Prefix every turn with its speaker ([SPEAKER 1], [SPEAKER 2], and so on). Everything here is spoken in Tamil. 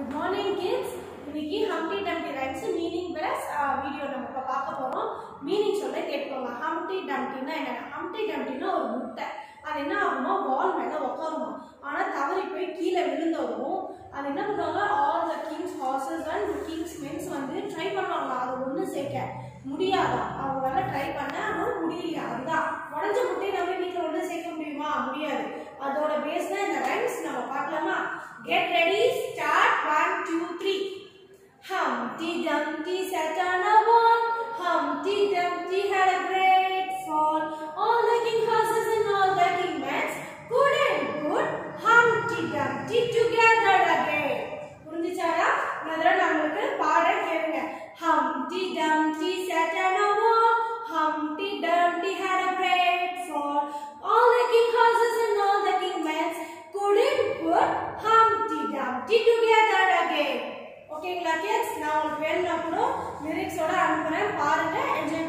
[SPEAKER 1] Good morning kids. இன்னைக்கு Humpty Dumpty rhymes meaning plus video நம்ம பார்க்க போறோம். மீனிங் சொல்ல கேட்கோங்க. Humpty Dumptyனா என்ன? Humpty Dumptyனா ஒரு முட்டை. அது என்ன ஆகுமா வால் மேல உட்காருமா. ஆனா தவறி போய் கீழ விழுந்ததும் அது என்ன பண்ணுவாங்க all the king's horses and king's men வந்து ட்ரை பண்ணுவாங்க. அது ஒண்ணு சேர்க்க முடியாதா? அவங்களால ட்ரை பண்ண ஆனா முடியல. அதுதான் உடைஞ்ச முட்டையை நம்ம வீட்ல ஒண்ணு சேர்க்க முடியுமா? முடியாது. அதோட பேஸ் தான் இந்த ரைம்ஸ் நம்ம பார்க்கலாமா? Get ready, start 1, 2, 3. Humpty Dumpty sat on a wall. Humpty Dumpty had a great fall. All the king horses and all the king men couldn't put Humpty Dumpty together again. புரிஞ்சுச்சாடா? முதல்ல நமக்கு பாட கேளுங்க. Humpty Dumpty sat on a wall. Humpty Dumpty had a great fall. All the king horses and all the king men couldn't put Humpty Dumpty together again. Okay, kids. Now, when we lyrics oda anupuren, paarenga, enjoy.